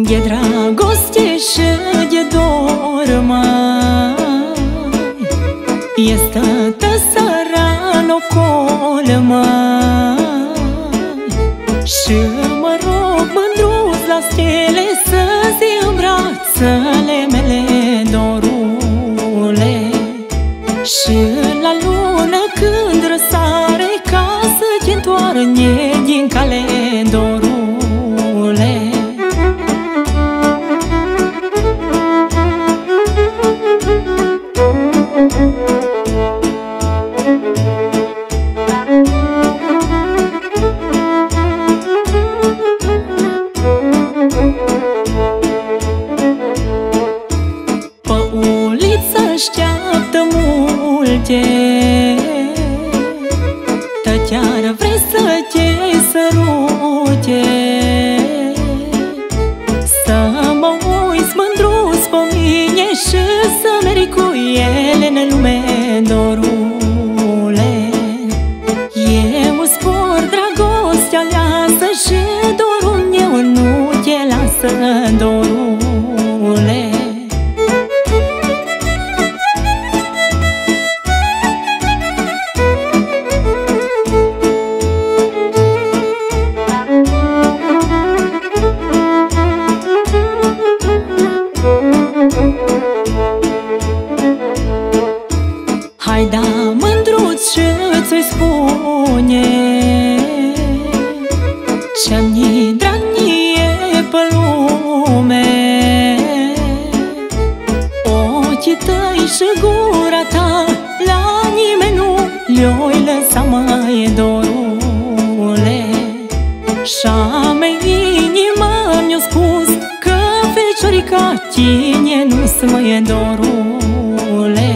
E dragoste și e dor, mai este tăsăran ocol, mai și mă rog mândruț la stele să-ți îmbrațele mele, dorule. Și la lună când răsare, ca să-ți întoarne din cale, dorule. Așteaptă multe, chiar vrei să te sărute, să mă uiți mândruț pe mine și să mergi cu ele în lume, dorule. Eu spor dragostea aleasă și dorul meu nu te lasă, dorule. Hai da mândruț și-ți-i spune ce-mi drag mie pe lume. Ochii tăi și gura ta la nimeni nu le-oi lăsa, mai, dorule. Și-a mea inima mi-a spus că feciorica tine nu-s mai, dorule.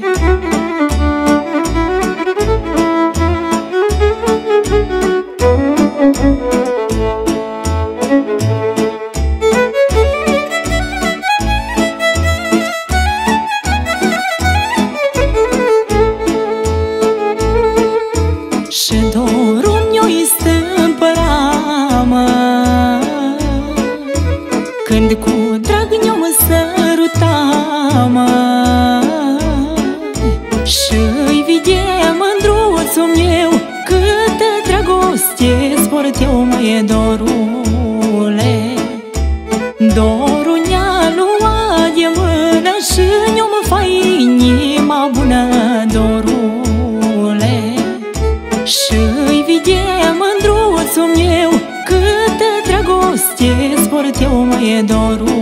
Și dorul mi-o-i stâmpăra, mă, când cu drag ne-o săruta, mă, și-i vide mândruțul meu câtă dragoste-ți port eu, măi, dorule. Dorul ne-a luat de mână și ne-o fă inima bună, dorule. Și-i vide mândruțul meu câtă dragoste-ți port eu, măi, dorule.